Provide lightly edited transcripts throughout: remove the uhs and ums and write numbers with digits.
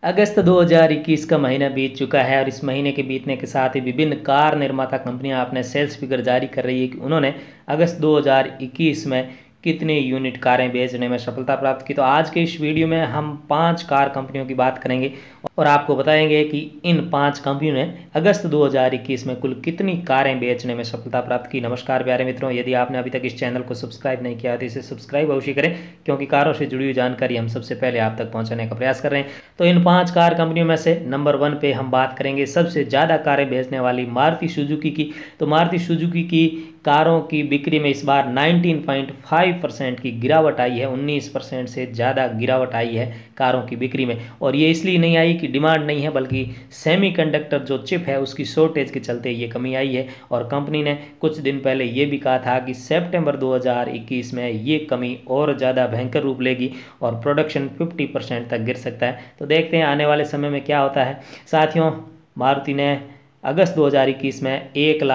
अगस्त 2021 का महीना बीत चुका है और इस महीने के बीतने के साथ ही विभिन्न कार निर्माता कंपनियां अपने सेल्स फिगर जारी कर रही है कि उन्होंने अगस्त 2021 में कितने यूनिट कारें बेचने में सफलता प्राप्त की। तो आज के इस वीडियो में हम 5 कार कंपनियों की बात करेंगे और आपको बताएंगे कि इन 5 कंपनियों ने अगस्त 2021 में कुल कितनी कारें बेचने में सफलता प्राप्त की। नमस्कार प्यारे मित्रों, यदि आपने अभी तक इस चैनल को सब्सक्राइब नहीं किया तो इसे सब्सक्राइब अवश्य करें, क्योंकि कारों से जुड़ी हुई जानकारी हम सबसे पहले आप तक पहुंचाने का प्रयास कर रहे हैं। तो इन 5 कार कंपनियों में से नंबर 1 पे हम बात करेंगे सबसे ज़्यादा कारें बेचने वाली मारुति सुजुकी की। तो मारुति सुजुकी की कारों की बिक्री में इस बार 19.5% की गिरावट आई है। 19% से ज़्यादा गिरावट आई है कारों की बिक्री में, और ये इसलिए नहीं आई कि डिमांड नहीं है, बल्कि सेमीकंडक्टर जो चिप है उसकी शॉर्टेज के चलते ये कमी आई है। और कंपनी ने कुछ दिन पहले ये भी कहा था कि सितंबर 2021 में ये कमी और ज़्यादा भयंकर रूप लेगी और प्रोडक्शन 50% तक गिर सकता है। तो देखते हैं आने वाले समय में क्या होता है। साथियों, मारुति ने अगस्त 2021 में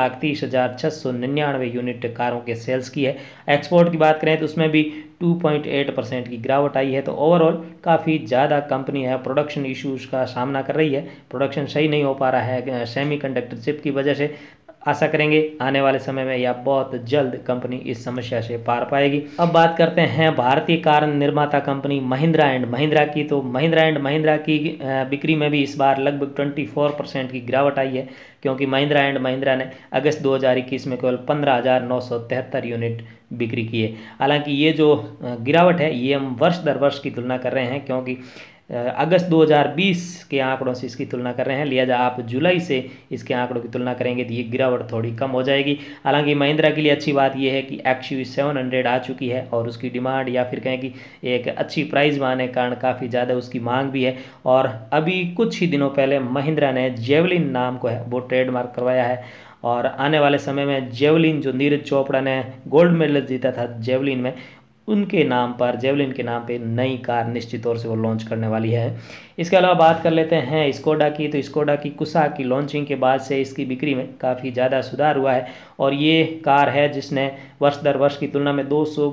1,30,699 यूनिट कारों के सेल्स की है। एक्सपोर्ट की बात करें तो उसमें भी 2.8% की गिरावट आई है। तो ओवरऑल काफ़ी ज़्यादा कंपनी है प्रोडक्शन इश्यूज़ का सामना कर रही है। प्रोडक्शन सही नहीं हो पा रहा है सेमीकंडक्टर चिप की वजह से। आशा करेंगे आने वाले समय में या बहुत जल्द कंपनी इस समस्या से पार पाएगी। अब बात करते हैं भारतीय कार निर्माता कंपनी महिंद्रा एंड महिंद्रा की। तो महिंद्रा एंड महिंद्रा की बिक्री में भी इस बार लगभग 24% की गिरावट आई है, क्योंकि महिंद्रा एंड महिंद्रा ने अगस्त 2021 में केवल 15,973 यूनिट बिक्री की है। हालांकि ये जो गिरावट है ये हम वर्ष दर वर्ष की तुलना कर रहे हैं, क्योंकि अगस्त 2020 के आंकड़ों से इसकी तुलना कर रहे हैं, लिहाजा आप जुलाई से इसके आंकड़ों की तुलना करेंगे तो ये गिरावट थोड़ी कम हो जाएगी। हालांकि महिंद्रा के लिए अच्छी बात यह है कि XUV 700 आ चुकी है और उसकी डिमांड या फिर कहें कि एक अच्छी प्राइस आने के कारण काफ़ी ज़्यादा उसकी मांग भी है। और अभी कुछ ही दिनों पहले महिंद्रा ने जेवलिन नाम को है वो ट्रेडमार्क करवाया है, और आने वाले समय में जेवलिन जो नीरज चोपड़ा ने गोल्ड मेडल जीता था जेवलिन में, उनके नाम पर जेवलिन के नाम पे नई कार निश्चित तौर से वो लॉन्च करने वाली है। इसके अलावा बात कर लेते हैं स्कोडा की। तो स्कोडा की कुसा की लॉन्चिंग के बाद से इसकी बिक्री में काफ़ी ज़्यादा सुधार हुआ है, और ये कार है जिसने वर्ष दर वर्ष की तुलना में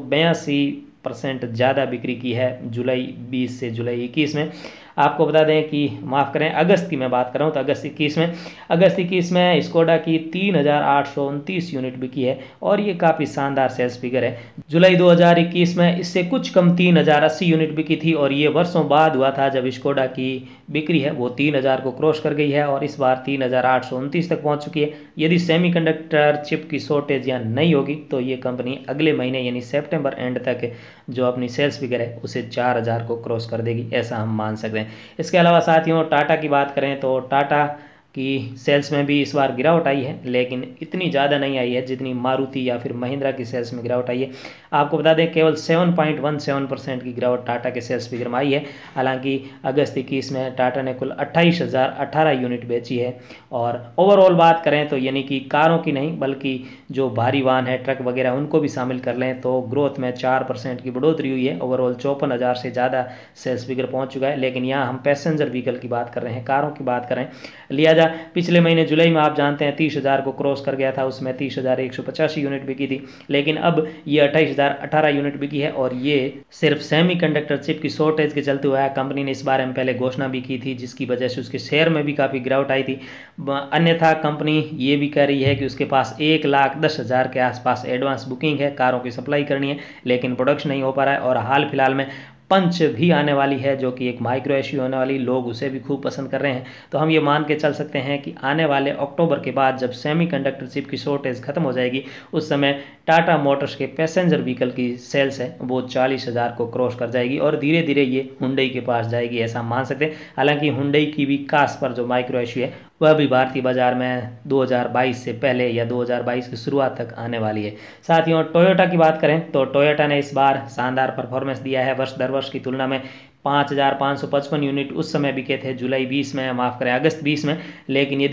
282% ज़्यादा बिक्री की है जुलाई 20 से जुलाई 21 में। आपको बता दें कि माफ़ करें, अगस्त की मैं बात कर रहा हूँ, तो अगस्त 21 में स्कोडा की 3,829 यूनिट बिकी है, और ये काफ़ी शानदार सेल्स फिगर है। जुलाई 2021 में इससे कुछ कम 3,080 यूनिट बिकी थी, और ये वर्षों बाद हुआ था जब स्कोडा की बिक्री है वो 3,000 को क्रॉस कर गई है, और इस बार 3,829 तक पहुँच चुकी है। यदि सेमीकंडक्टर चिप की शॉर्टेज यहाँ नहीं होगी तो ये कंपनी अगले महीने यानी सितंबर एंड तक जो अपनी सेल्स फिगर है उसे 4,000 को क्रॉस कर देगी, ऐसा हम मान सकते हैं। इसके अलावा साथियों, टाटा की बात करें तो टाटा की सेल्स में भी इस बार गिरावट आई है, लेकिन इतनी ज़्यादा नहीं आई है जितनी मारुति या फिर महिंद्रा की सेल्स में गिरावट आई है। आपको बता दें केवल 7.17% की गिरावट टाटा के सेल्स फिगर में आई है। हालांकि अगस्त 21 में टाटा ने कुल 28,018 यूनिट बेची है। और ओवरऑल बात करें तो यानी कि कारों की नहीं बल्कि जो भारी वाहन है, ट्रक वगैरह, उनको भी शामिल कर लें तो ग्रोथ में 4% की बढ़ोतरी हुई है। ओवरऑल 54,000 से ज़्यादा सेल्स फिगर पहुँच चुका है, लेकिन यहाँ हम पैसेंजर व्हीकल की बात कर रहे हैं, कारों की बात करें। लिहाजा पिछले महीने जुलाई में आप जानते हैं 30,000 को क्रॉस कर गया था, उसमें 30,185 यूनिट बिकी थी, लेकिन अब ये 28,018 यूनिट बिकी है, और ये सिर्फ सेमीकंडक्टर चिप की शॉर्टेज के चलते हुआ है। कंपनी ने इस बारे में पहले घोषणा भी की थी, जिसकी वजह से उसके शेयर में भी काफ़ी गिरावट आई थी। अन्यथा कंपनी ये भी कह रही है कि उसके पास 1,10,000 के आसपास एडवांस बुकिंग है, कारों की सप्लाई करनी है, लेकिन प्रोडक्शन नहीं हो पा रहा है। और हाल फिलहाल में पंच भी आने वाली है, जो कि एक माइक्रो एसयूवी होने वाली, लोग उसे भी खूब पसंद कर रहे हैं। तो हम ये मान के चल सकते हैं कि आने वाले अक्टूबर के बाद जब सेमीकंडक्टर चिप की शॉर्टेज खत्म हो जाएगी, उस समय टाटा मोटर्स के पैसेंजर व्हीकल की सेल्स है वो 40,000 को क्रॉस कर जाएगी, और धीरे धीरे ये हुंडई के पास जाएगी, ऐसा मान सकते हैं। हालांकि हुंडई की भी कास पर जो माइक्रो एसयूवी है वह भी भारतीय बाजार में 2022 से पहले या 2022 की शुरुआत तक आने वाली है। साथियों, टोयोटा की बात करें तो टोयोटा ने इस बार शानदार परफॉर्मेंस दिया है। वर्ष दर वर्ष की तुलना में 5,555 यूनिट उस समय बिके थे जुलाई 20 में, माफ़ करें अगस्त 20 में, लेकिन यदि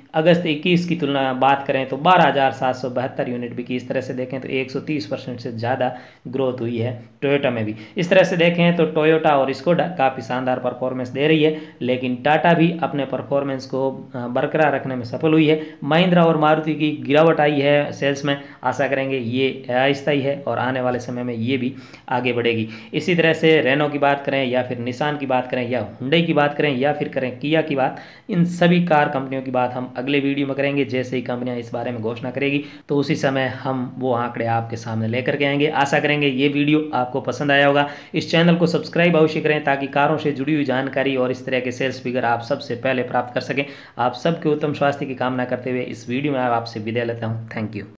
अगस्त 21 की तुलना बात करें तो 12,772 यूनिट बिकी। इस तरह से देखें तो 130% से ज़्यादा ग्रोथ हुई है टोयोटा में भी। इस तरह से देखें तो टोयोटा और स्कोडा काफ़ी शानदार परफॉर्मेंस दे रही है, लेकिन टाटा भी अपने परफॉर्मेंस को बरकरार रखने में सफल हुई है। महिंद्रा और मारुति की गिरावट आई है सेल्स में, आशा करेंगे ये अस्थायी है और आने वाले समय में ये भी आगे बढ़ेगी। इसी तरह से रेनो की बात करें या फिर निसान की बात करें या हुंडई की बात करें या फिर करें किया की बात, इन सभी कार कंपनियों की बात हम अगले वीडियो में करेंगे। जैसे ही कंपनियां इस बारे में घोषणा करेगी तो उसी समय हम वो आंकड़े आपके सामने लेकर के आएंगे। आशा करेंगे ये वीडियो आपको पसंद आया होगा। इस चैनल को सब्सक्राइब अवश्य करें ताकि कारों से जुड़ी हुई जानकारी और इस तरह के सेल्स फिगर आप सबसे पहले प्राप्त कर सकें। आप सबके उत्तम स्वास्थ्य की कामना करते हुए इस वीडियो में आपसे विदाई लेता हूँ। Thank you.